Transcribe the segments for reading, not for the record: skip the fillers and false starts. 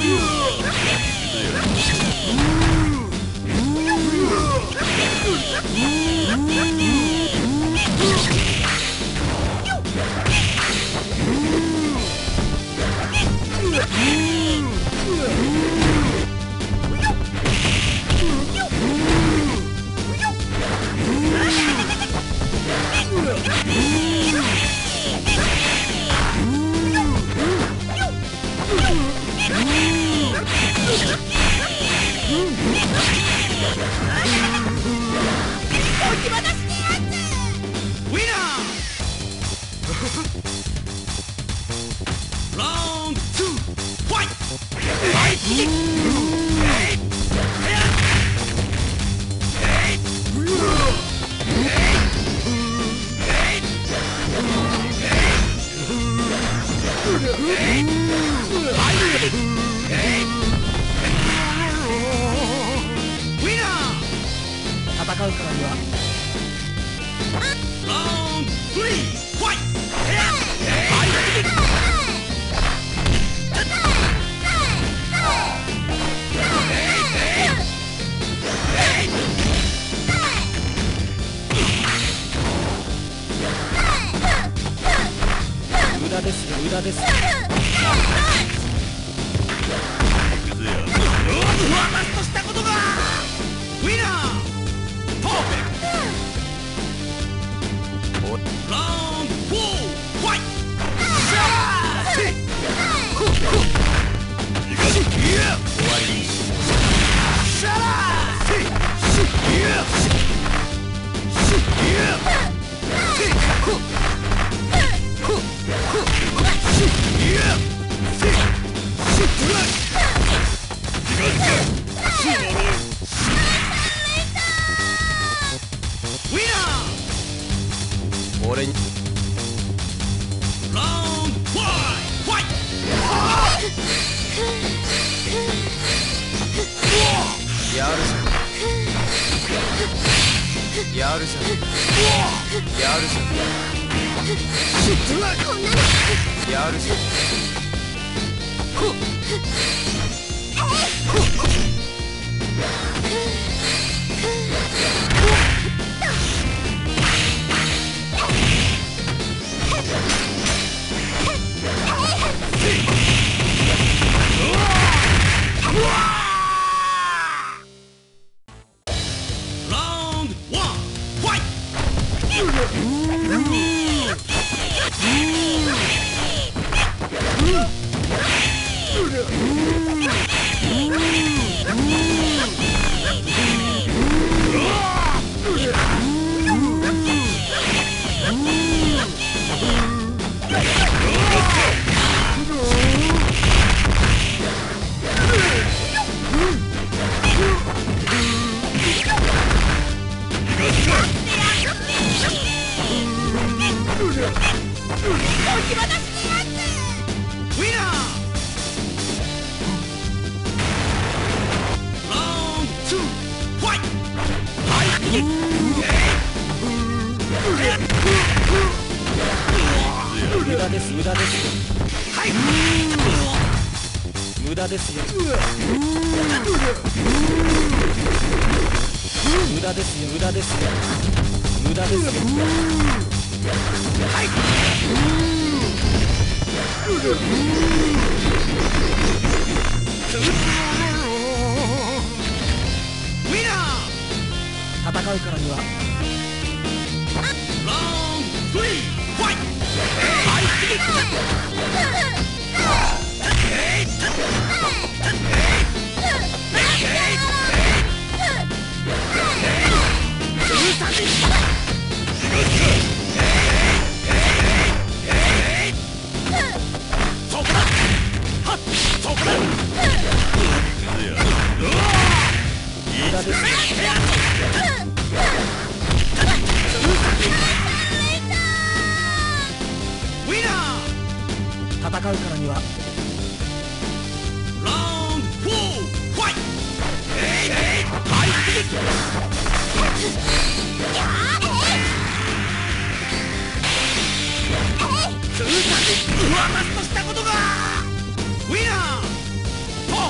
噂としたことがウィナーパー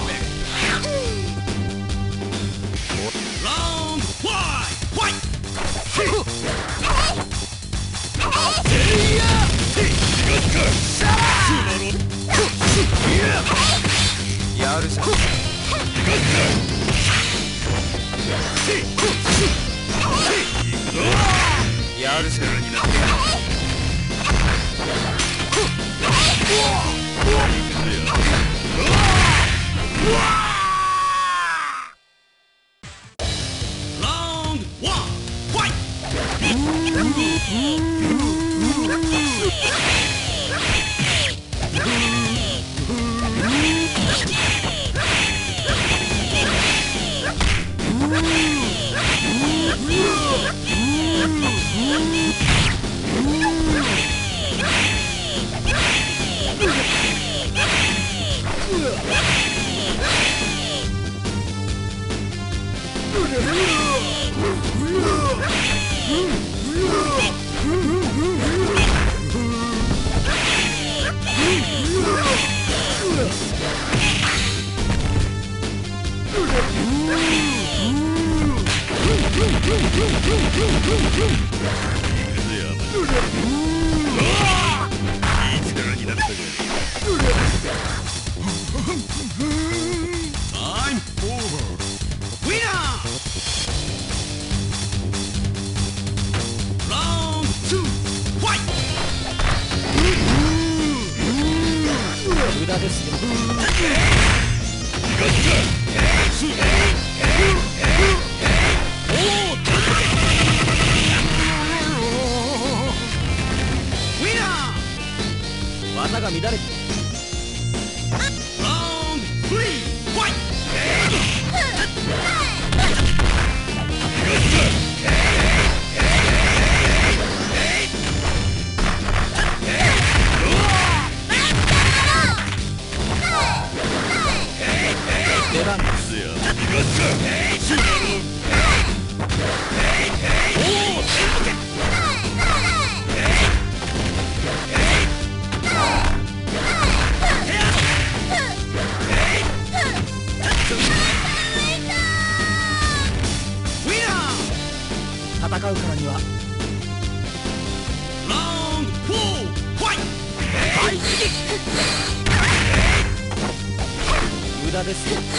やるせになって無駄ですよ。技が乱れて出番ですよ。戦うからには無駄ですよ。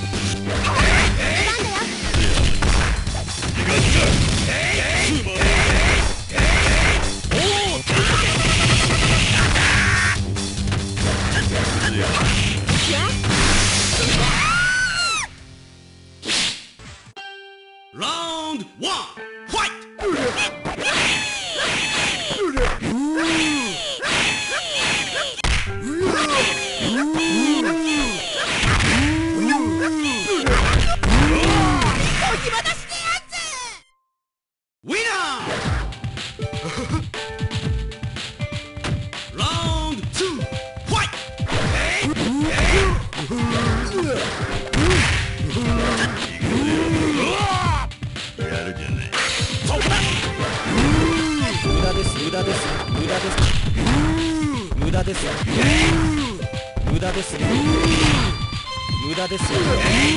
無駄ですよ。無駄ですよ。無駄ですよ。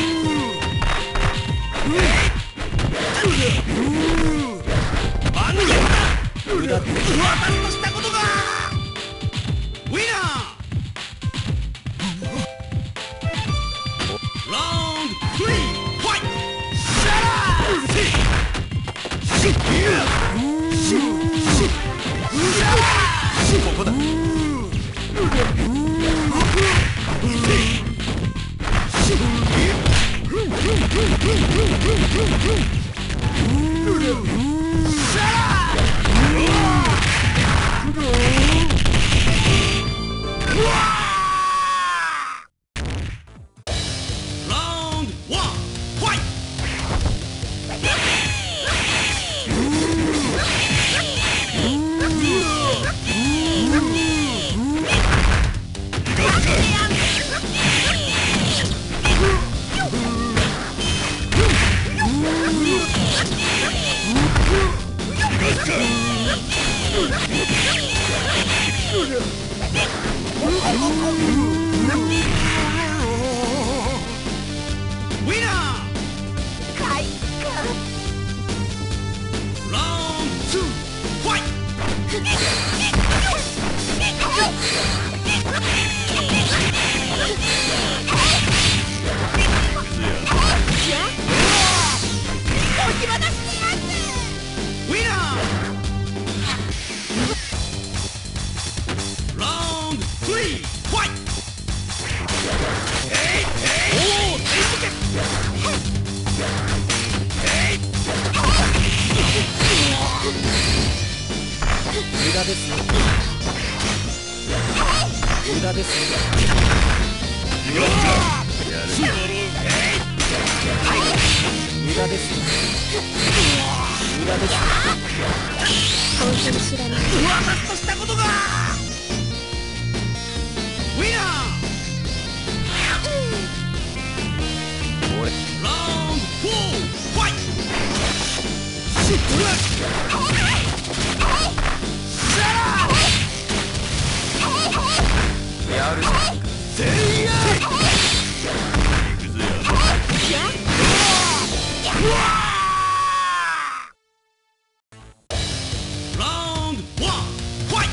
無駄です。私としたことがウィナー。ラウンド3ファイト。シャラー。ここだ。 です。無駄です。 本当に知らない。 私としたことがウィナー。 俺ラウンド4ファイト。シュッやるぞ。 せいやラウンド1ファイ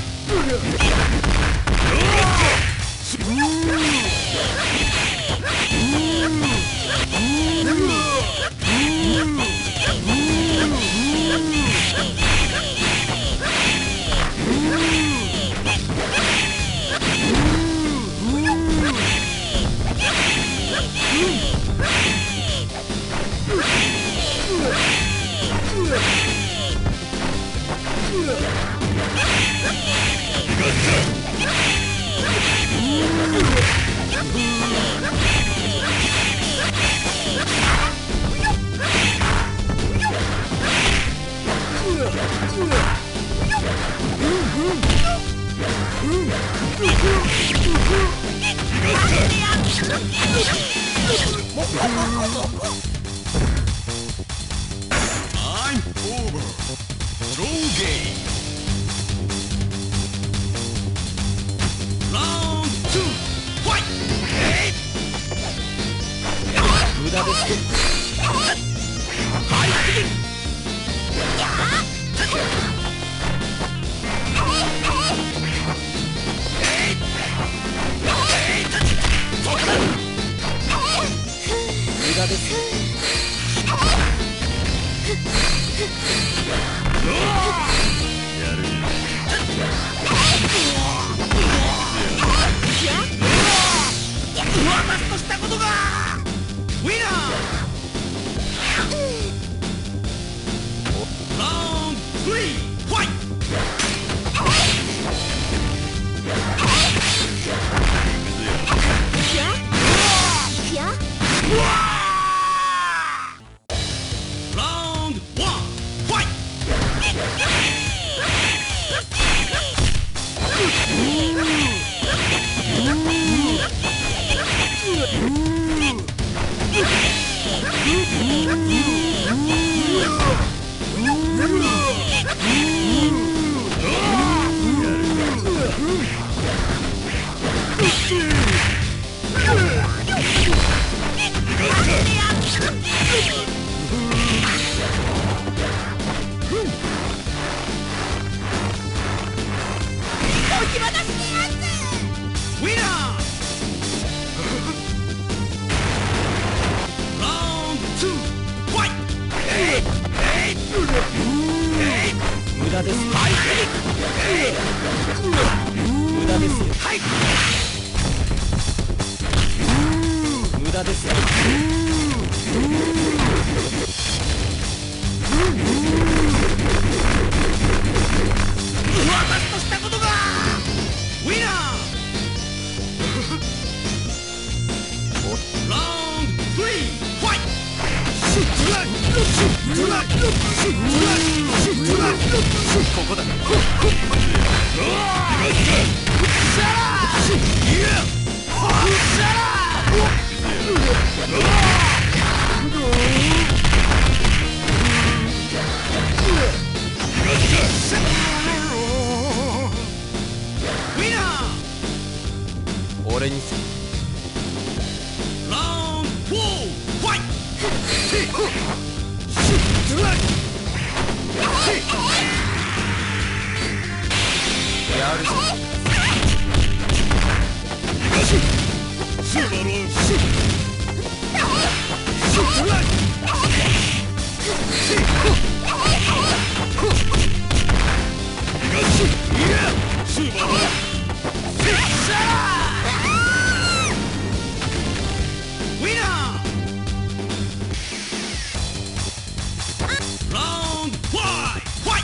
I'm over. Throw game. Round 2 fight. 無駄です。無駄です。 私としたことがウィナー。ラウンド3ファイト。ラウンド1ファイト。ウィナー。ラウンド2ファイト。 無駄です。無駄ですよ。無駄ですよ。 私としたことがウィナー。ラウンド3ファイト。ここだ。ウィナー。 俺にせ。 ラウンド4ファイト。 やるぞ。 スバロンウィナー。ラウンド5ファイト。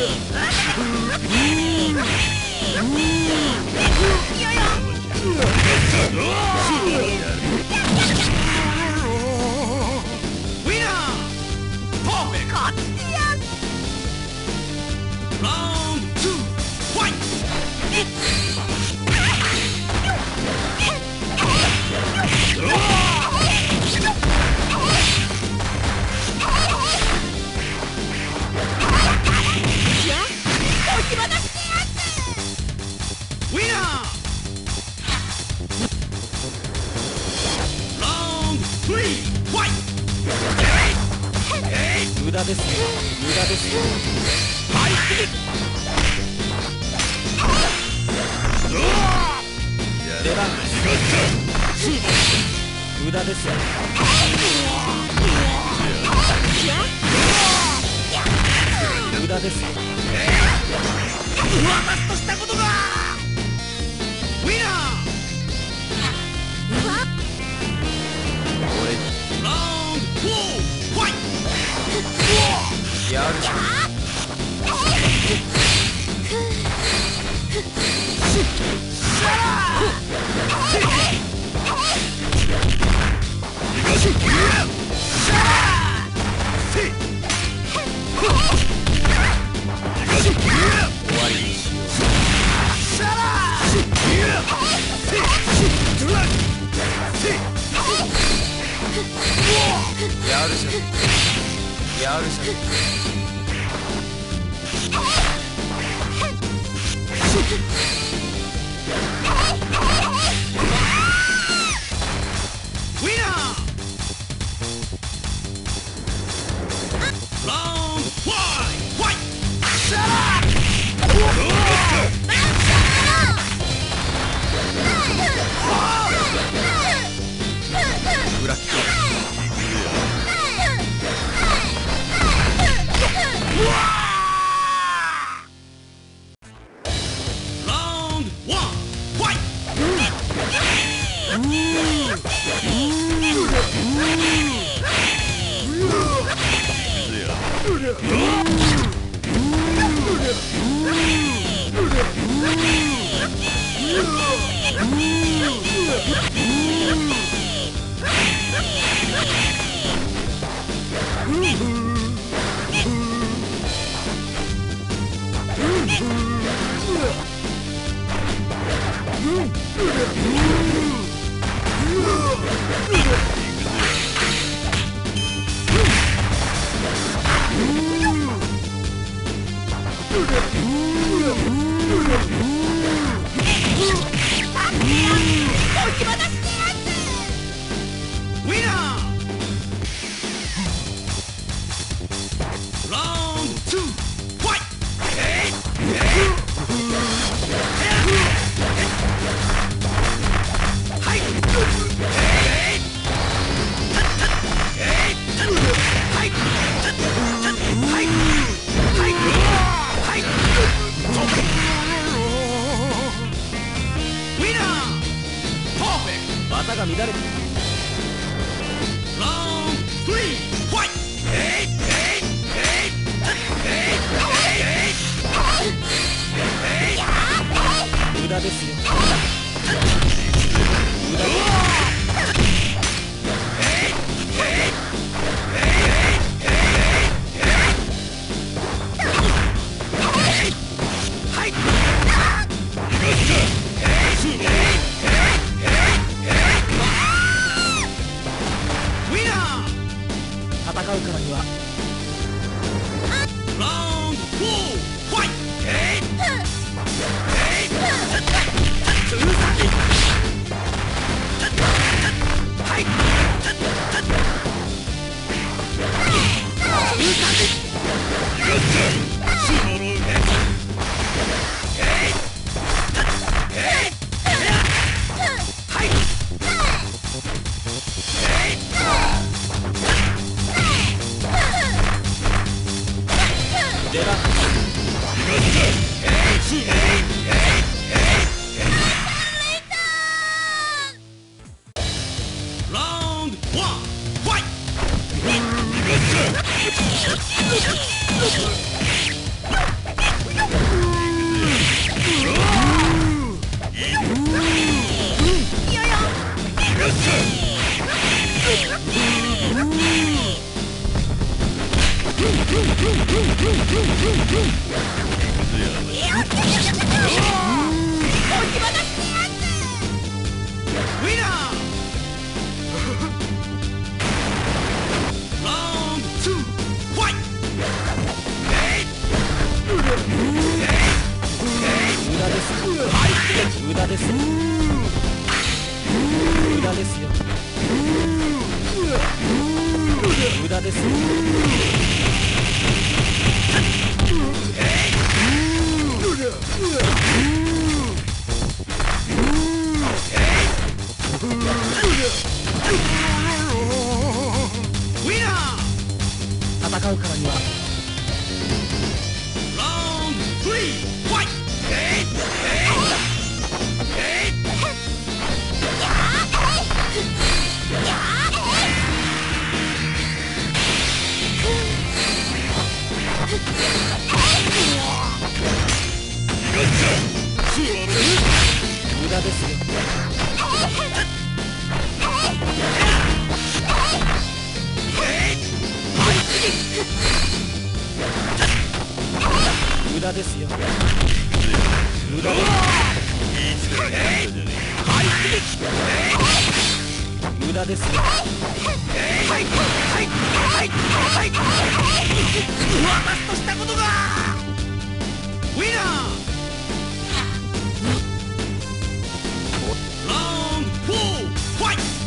無駄ですよ、無駄ですよ。出番です。無駄ですよ。無駄ですよ。 私としたことがウィナー。ラウンド4ファイト。 やるじゃん。やるじゃん。やるじゃん。 ウィナー。ラウンド5ファイト。 裏切る。技が乱れている。 ラウンド3ファイト。 無駄ですよ。無駄です。戦うからにはラウンド4ファイト。 出番。 ラウンド1ファイト。 ですよ。無駄ですよ。無駄ですよ。戦うからには無駄ですよ。無駄ですよ。無駄です。無駄ですよ。 私としたことがウィナー。ラウンド4ファイト。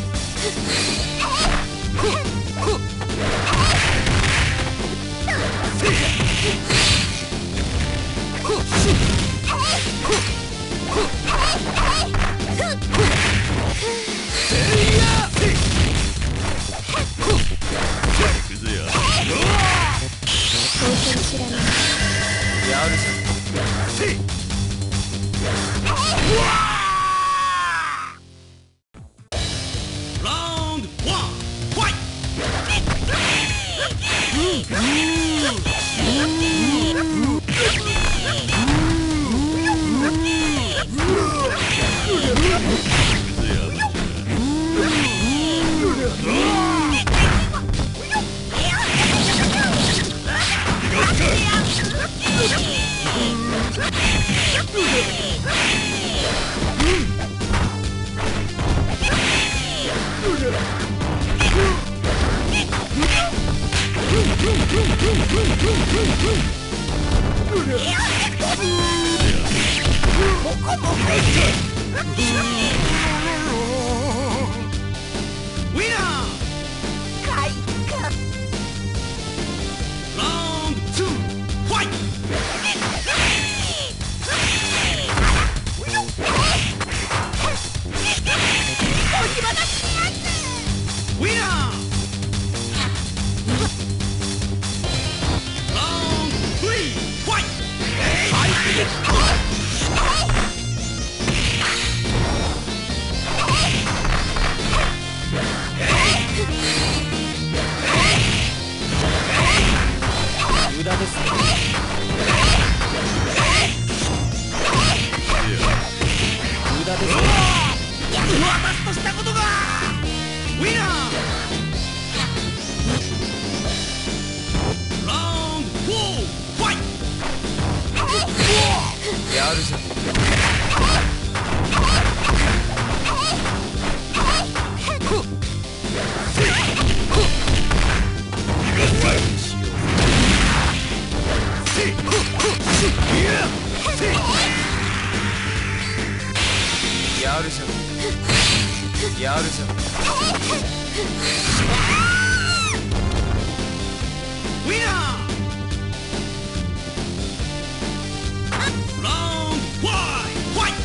やるじゃん。無駄ですよ。無駄ですよ。 私としたことがウィナー。ラウンド4ファイト。 やるじゃん。やるじゃん。やるじゃん。 ウィナー。ラウンド5ファイ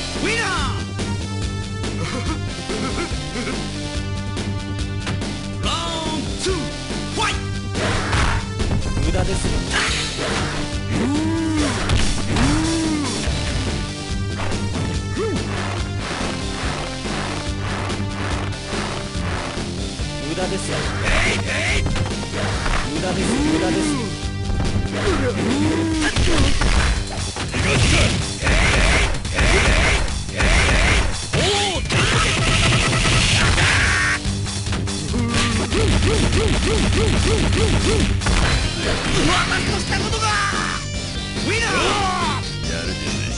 ラ駄ですよ。無駄ですよ。無駄です。無駄です。 私としたことがウィナーやるじゃない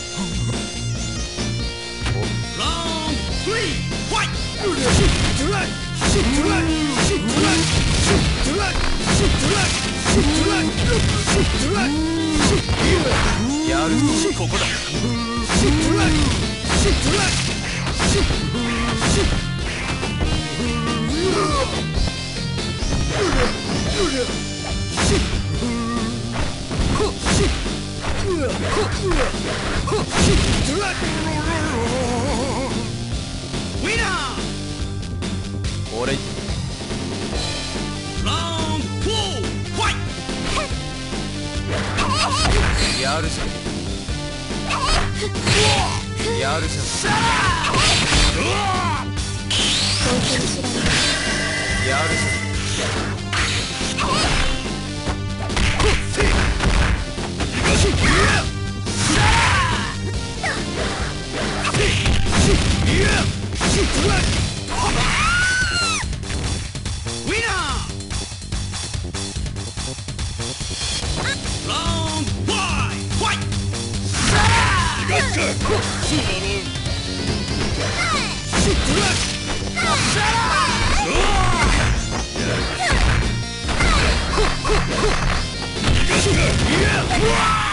ラウンド3ファイトやるぞここだウィナー俺ラウンド4ファイトやるじゃん。やるじゃん。 当然知らない。 やるじゃん。 ウィナーラウンド5ファイトうわ